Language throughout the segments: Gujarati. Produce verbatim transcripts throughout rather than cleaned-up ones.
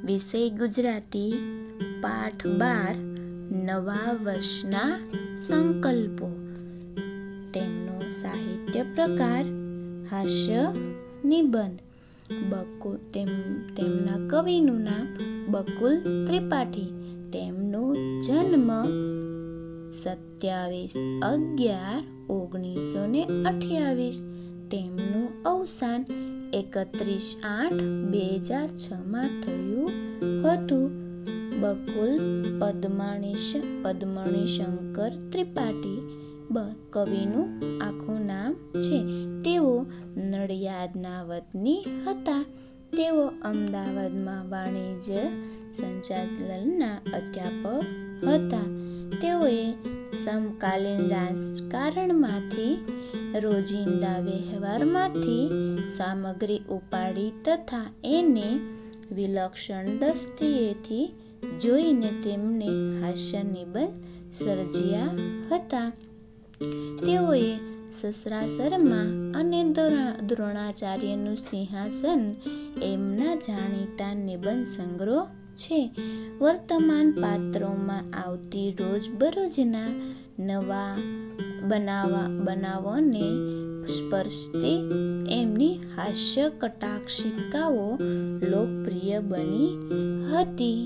વિષય ગુજરાતી, પાઠ બાર, નવા વર્ષના સંકલ્પો. તેમનો સાહિત્ય પ્રકાર હાસ્ય નિબંધ. બકુલ તેમ તેમના કવિનું નામ બકુલ ત્રિપાઠી. તેમનો જન્મ સત્યાવીસ અગિયાર ઓગણીસો ને અઠ્યાવીસ. તેમનું અવસાન એકત્રીસ આઠ બે હજાર છ માં થયું હતું. બકુલ પદ્માણી પદ્મણી શંકર ત્રિપાઠી બ કવિનું આખું નામ છે. તેઓ નડિયાદના વતની હતા. તેઓ અમદાવાદમાં વાણિજ્ય સંચાલનના અધ્યાપક હતા. તેઓએ સમકાલીન રાજકારણમાંથી રોજિંદા વ્યવહારમાંથી સામગ્રી ઉપાડી તથા એને વિલક્ષણ દ્રષ્ટિએથી જોઈને તેમને હાસ્ય નિબંધ સર્જ્યા હતા. તેઓએ સસરાસરમાં અને દ્રોણાચાર્યનું સિંહાસન એમના જાણીતા નિબંધ સંગ્રહ છે. વર્તમાન પાત્રોમાં આવતી રોજબરોજના નવા બનાવા બનાવોને સ્પર્શતી એમની હાસ્ય કટાક્ષિકાઓ લોકપ્રિય બની હતી.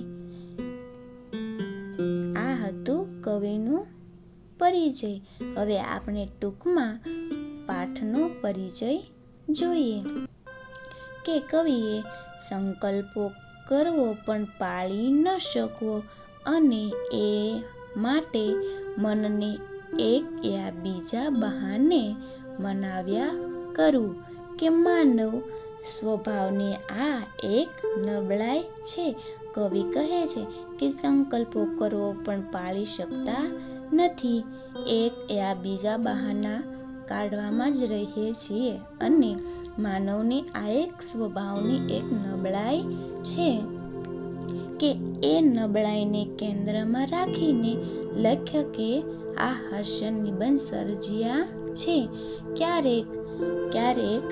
આ હતું કવિનું પરિચય. હવે આપણે ટૂંકમાં પાઠનો પરિચય જોઈએ કે કવિએ સંકલ્પો કરવો પણ પાળી ન શકવો અને એ માટે મનને એક યા બીજા બહાને મનાવ્યા કરવું કે માનવ સ્વભાવની આ એક નબળાઈ છે. કવિ કહે છે કે સંકલ્પો કરવો પણ પાળી શકતા નથી. એક યા બીજા બહાના કાઢવામાં જ રહીએ છીએ અને માનવની આ એક સ્વભાવની એક નબળાઈ છે કે એ નબળાઈને કેન્દ્રમાં રાખીને લેખકે આ હાસ્ય નિબંધ સર્જ્યા છે. ક્યારેક ક્યારેક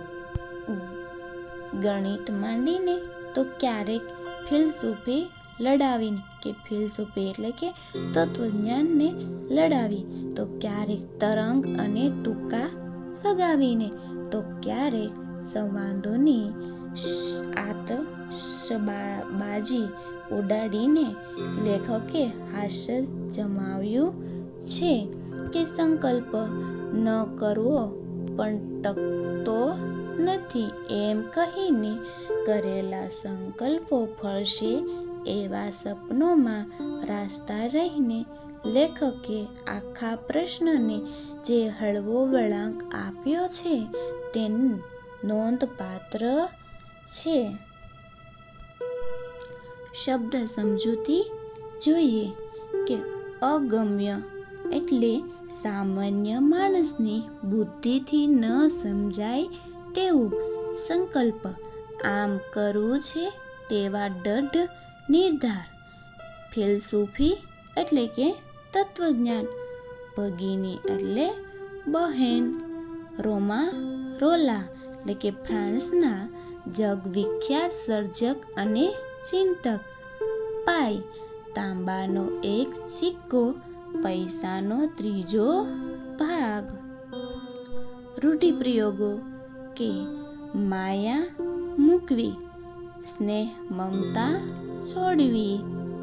ગણિત માંડીને તો ક્યારેક ફિલસૂફી લડાવીને કે ફિલસૂફી એટલે કે તત્વજ્ઞાનને લડાવી તો ક્યારેક તરંગ અને ટૂંકા સગાવીને તો ક્યારેક સંવાદોની આતશબાજી ઉડાડીને લેખકે હાસ્ય જમાવ્યું છે કે સંકલ્પ ન કરવો પણ ટકતો નથી એમ કહીને કરેલા સંકલ્પો ફળશે એવા સપનોમાં રાસ્તા રહીને લેખકે આખા પ્રશ્નને જે હળવો વળાંક આપ્યો છે તે નોંધપાત્ર છે. શબ્દ સમજૂતી જોઈએ કે અગમ્ય એટલે સામાન્ય માણસની બુદ્ધિથી ન સમજાય તેવું સંકલ્પ. આમ કરવું છે તેવા દૃઢ નિર્ધાર. ફિલસૂફી એટલે કે તત્વજ્ઞાન. ભગીની એટલે બહેન. રોમા રોલા એટલે કે ફ્રાન્સના જગવિખ્યાત સર્જક અને ચિંતક. પાઈ તાંબાનો એક સિક્કો, પૈસાનો ત્રીજો ભાગ. રૂઢિપ્રયોગો કે માયા મૂકવી, સ્નેહ મમતા છોડવી.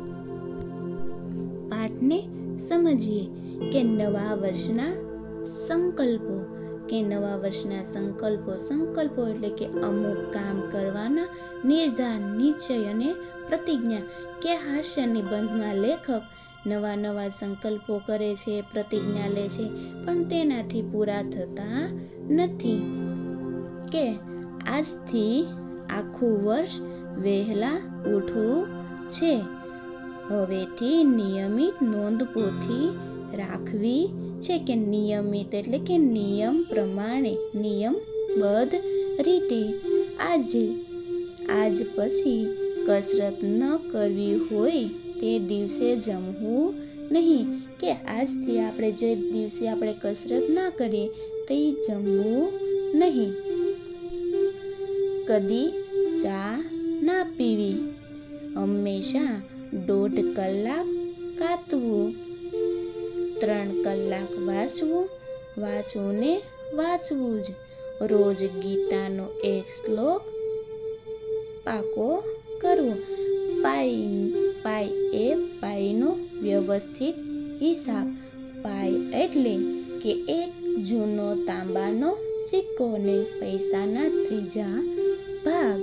પાઠને સમજીએ કે નવા વર્ષના સંકલ્પો કે નવા વર્ષના સંકલ્પો સંકલ્પો એટલે કે અમુક કામ કરવાના નિર્ધાર, નિશ્ચય અને પ્રતિજ્ઞા. કે હાસ્ય નિબંધમાં લેખક નવા નવા સંકલ્પો કરે છે, પ્રતિજ્ઞા લે છે, પણ તેનાથી પૂરા થતા નથી. કે આજથી આખું વર્ષ વહેલા ઉઠવું છે, હવેથી નિયમિત નોંધપોથી રાખવી છે. કે નિયમિત એટલે કે નિયમ પ્રમાણે, નિયમબદ્ધ રીતે. આજે આજ પછી કસરત ન કરવી હોય તે દિવસે જમવું નહીં. કે આજથી આપણે જે દિવસે આપણે કસરત ના કરીએ તે જમવું નહીં. કદી ચા ના પીવી. હંમેશા દોઢ કલાક કાતવું, ત્રણ કલાક વાંચવું, વાંચવું ને વાંચવું જ. રોજ ગીતાનો એક શ્લોક પાકો કરવો. પાઈ પાઈ એ પાઈનો વ્યવસ્થિત હિસાબ. પાઈ એટલે કે એક જૂનો તાંબાનો સિક્કો ને પૈસાના ત્રીજા ભાગ.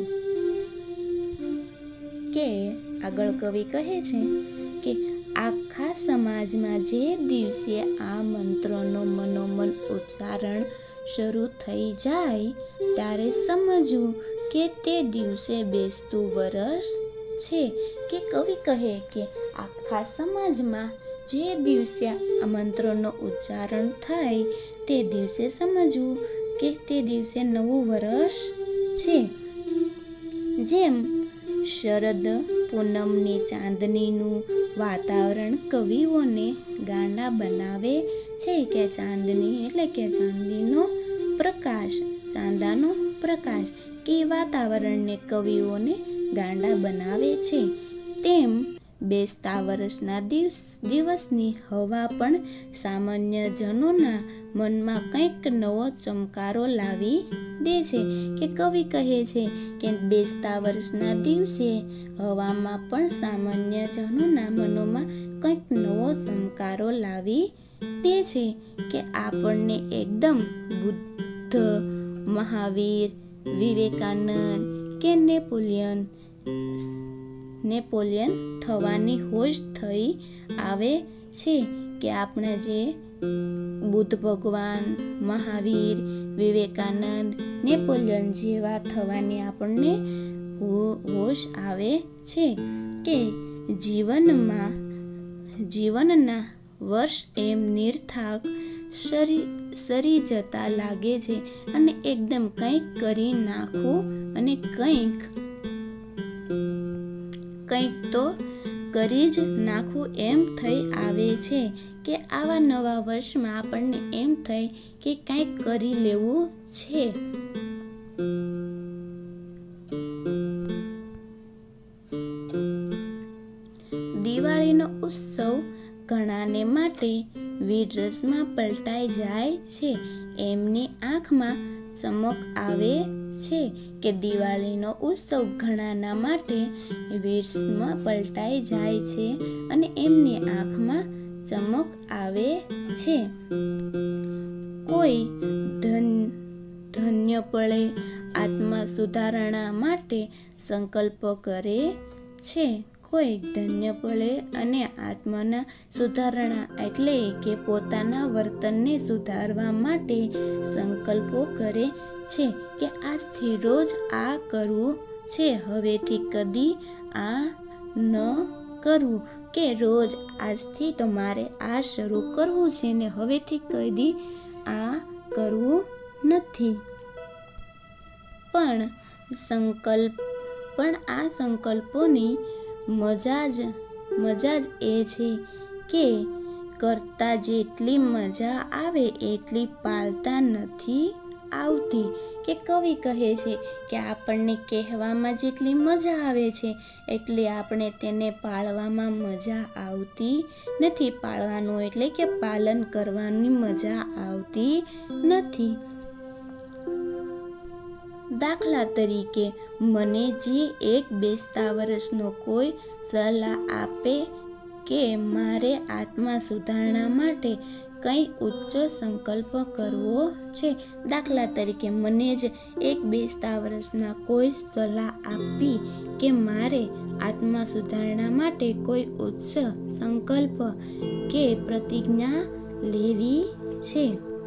કે આગળ કવિ કહે છે કે આખા સમાજમાં જે દિવસે આ મંત્રનો મનોમન ઉચ્ચારણ શરૂ થઈ જાય ત્યારે સમજવું કે તે દિવસે બેસતું વરસ છે. કે કવિ કહે કે આખા સમાજમાં જે દિવસે આ મંત્રનો ઉચ્ચારણ થાય તે દિવસે સમજવું કે તે દિવસે નવું વરસ છે. જેમ શરદ પૂનમની ચાંદનીનું વાતાવરણ કવિઓને ગાંડા બનાવે છે કે ચાંદની એટલે કે ચાંદીનો પ્રકાશ, ચાંદાનો પ્રકાશ કે વાતાવરણને કવિઓને ગાંડા બનાવે છે, તેમ બેસતા વર્ષના દિવસ દિવસની હવા પણ સામાન્ય જનોના મનમાં કંઈક નવો ચમકારો લાવી દે છે. કે કવિ કહે છે કે બેસતા વર્ષના દિવસે હવામાં પણ સામાન્ય જનોના મનોમાં કંઈક નવો ચમકારો લાવી દે છે. કે આપણને એકદમ બુદ્ધ, મહાવીર, વિવેકાનંદ કે નેપોલિયન નેપોલિયન થવાની હોશ થઈ આવે છે. કે આપણા જે બુદ્ધ ભગવાન, મહાવીર, વિવેકાનંદ, નેપોલિયન જેવા થવાની આપણને હોશ આવે છે. કે જીવનમાં જીવનના વર્ષ એમ નિર્થાક સરી સરી જતા લાગે છે અને એકદમ કંઈક કરી નાખવું અને કંઈક કંઈક તો કરી જ નાખવું એમ થઈ આવે છે. કે આવા નવા વર્ષમાં આપણને એમ થાય કે કંઈક કરી લેવું છે. દિવાળીનો ઉત્સવ ઘણાને માટે વીરરસમાં પલટાઈ જાય છે. એમની આંખમાં ચમક આવે છે. કે દિવાળીનો ઉત્સવ ઘણાના માટે વીરસમાં પલટાઈ જાય છે અને એમની આંખમાં ચમક આવે છે. કોઈ ધન ધન્ય પળે આત્મા સુધારણા માટે સંકલ્પ કરે છે. કોઈ ધન્ય પળે અને આત્માના સુધારણા એટલે કે પોતાના વર્તનને સુધારવા માટે સંકલ્પો કરે છે. કે આજથી રોજ આ કરવું છે, હવેથી કદી આ ન કરવું. કે રોજ આજથી તમારે આ શરૂ કરવું છે ને હવેથી કદી આ કરવું નથી. પણ સંકલ્પ પણ આ સંકલ્પોની મજા જ મજા જ એ છે કે કરતા જેટલી મજા આવે એટલી પાળતા નથી આવતી. કે કવિ કહે છે કે આપણને કહેવામાં જેટલી મજા આવે છે એટલી આપણે તેને પાળવામાં મજા આવતી નથી. પાળવાનું એટલે કે પાલન કરવાની મજા આવતી નથી. દાખલા તરીકે મને જે એક બેસતા વર્ષનો કોઈ સલાહ આપે કે મારે આત્મા સુધારણા માટે કંઈ ઉચ્ચ સંકલ્પ કરવો છે. દાખલા તરીકે મને જ એક બેસતા વર્ષના કોઈ સલાહ આપી કે મારે આત્મા સુધારણા માટે કોઈ ઉચ્ચ સંકલ્પ કે પ્રતિજ્ઞા લેવી છે.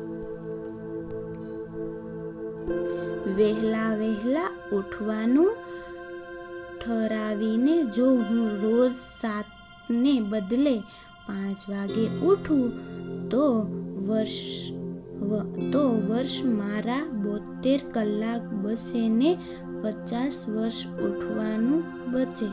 વહેલા વહેલા ઉઠવાનું ઠરાવીને જો હું રોજ સાતને બદલે પાંચ વાગે ઉઠું તો વર્ષ તો વર્ષ મારા બોતેર કલાક બસે ને પચાસ વર્ષ ઉઠવાનું બચે.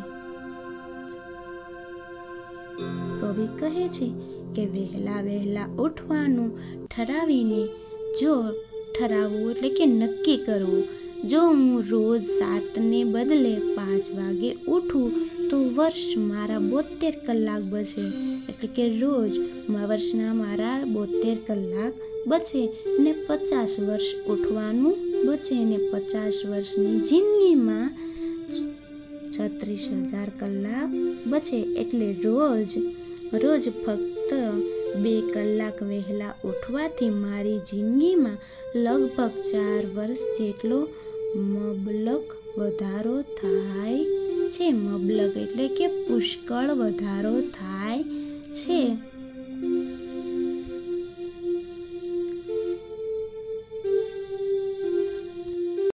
કવિ કહે છે કે વહેલા વહેલા ઉઠવાનું ઠરાવીને જો ઠરાવવું એટલે કે નક્કી કરવું, જો હું રોજ સાતને બદલે પાંચ વાગે ઉઠું તો વર્ષ મારા બોતેર કલાક બચે. એટલે કે રોજ વર્ષના મારા બોતેર કલાક બચે ને પચાસ વર્ષ ઉઠવાનું બચે ને પચાસ વર્ષની જિંદગીમાં છત્રીસ હજાર કલાક બચે. એટલે રોજ રોજ ફક્ત બે કલાક વહેલા ઉઠવાથી મારી જિંદગીમાં લગભગ ચાર વર્ષ જેટલો મબલક વધારો થાય છે. મબલક એટલે કે પુષ્કળ વધારો થાય છે.